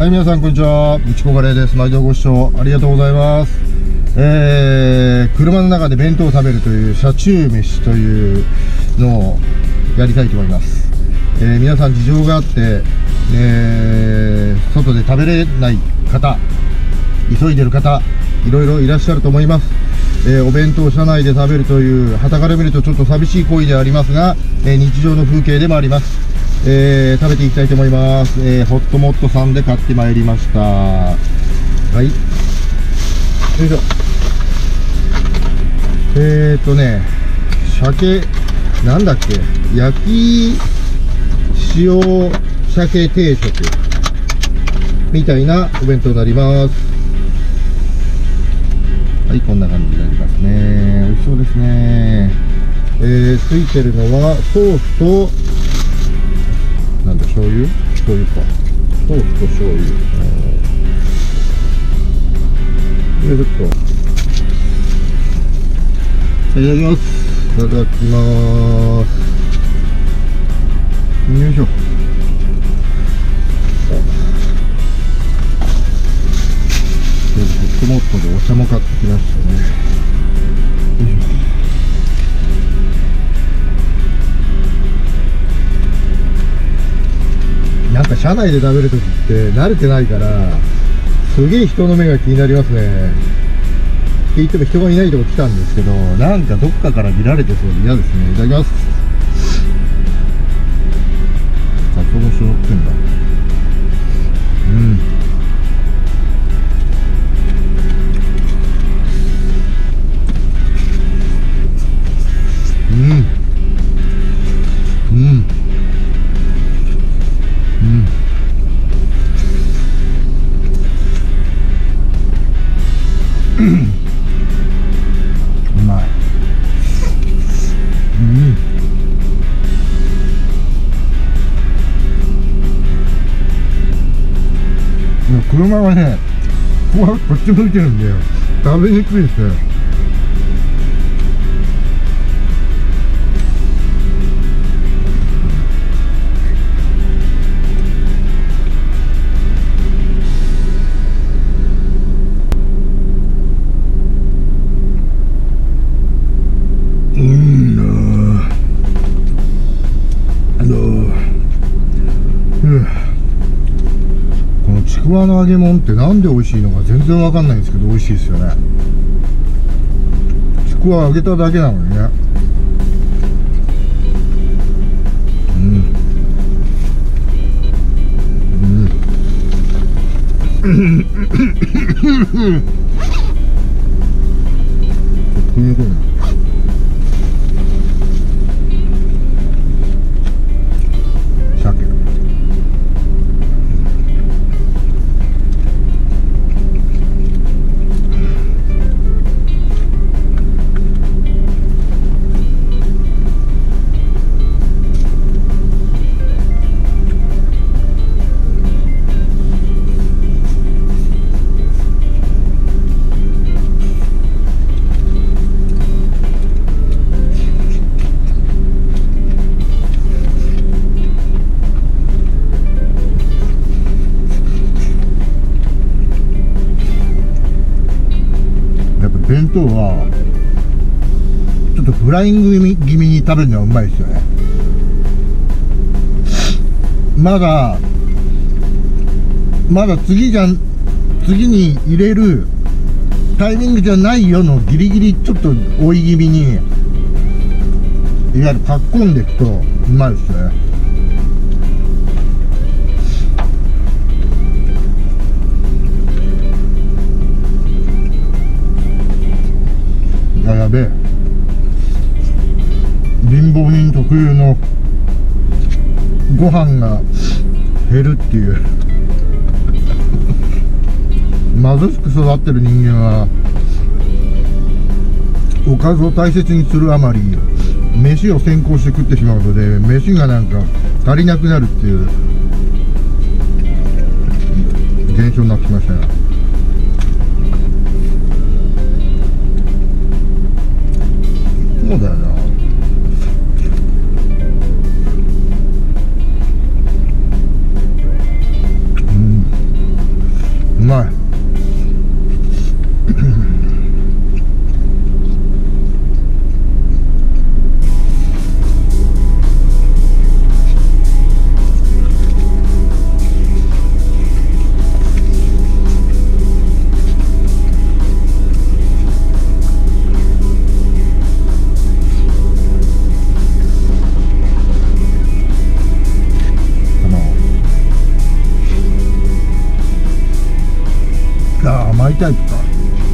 はい、皆さんこんにちは。みちこカレーです。毎度ご視聴ありがとうございます。車の中で弁当を食べるという車中飯というのをやりたいと思います。皆さん事情があって、外で食べれない方、急いでる方、いろいろいらっしゃると思います。お弁当を車内で食べるという、傍から見るとちょっと寂しい行為ではありますが、日常の風景でもあります。食べていきたいと思います。ホットモットさんで買ってまいりました。はい。よいしょ。鮭、なんだっけ、焼き塩鮭定食みたいなお弁当になります。はい、こんな感じになりますね。美味しそうですね。ついてるのはソースと、なんだ、醤油か。ソースと醤油。よいしょっと。いただきます。いただきまーす。よいしょ。ホットモットでお茶も買ってきましたね。よいしょ。なんか車内で食べるときって慣れてないからすげえ人の目が気になりますね。って言っても人がいないとこ来たんですけど、なんかどっかから見られてそうで嫌ですね。いただきます。カツオ節乗ってんだ。うまい。車がね、こっち向いてるんで食べにくいですね。このちくわの揚げ物ってなんで美味しいのか全然わかんないんですけど美味しいですよね。ちくわ揚げただけなのにね。弁当はちょっとフライング気味に食べるのはうまいですよね。まだ次に入れるタイミングじゃないよのギリギリちょっと追い気味にいわゆるかっこんでいくとうまいですね。やべえ、貧乏人特有のご飯が減るっていう貧しく育ってる人間はおかずを大切にするあまり飯を先行して食ってしまうので飯がなんか足りなくなるっていう現象になってきましたね。そうだよな。 まい。甘いタイプか。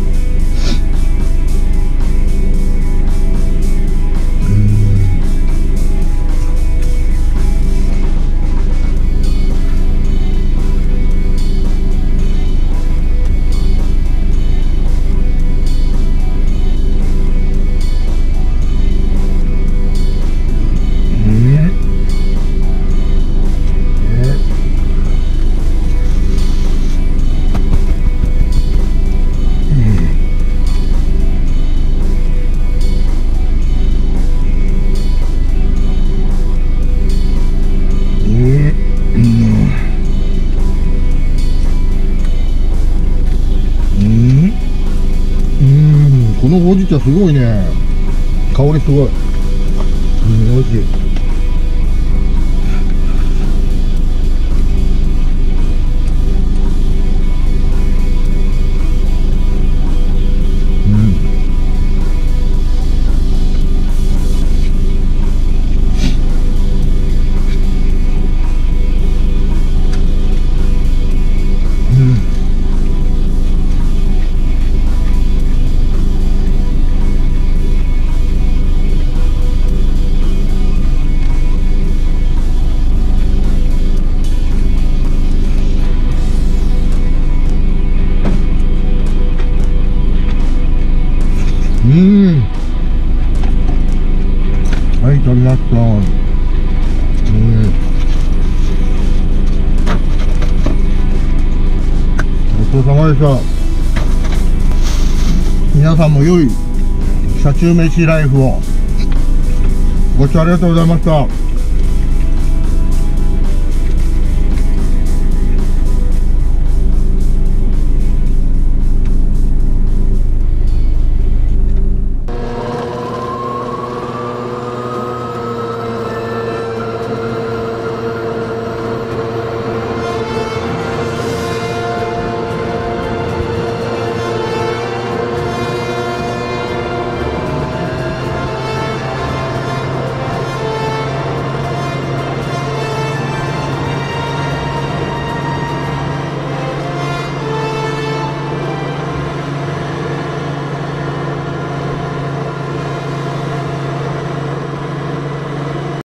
このほうじ茶すごいね。香りすごい。美味しい。はい、食べました。ごちそうさまでした。皆さんも良い車中飯ライフをご視聴ありがとうございました。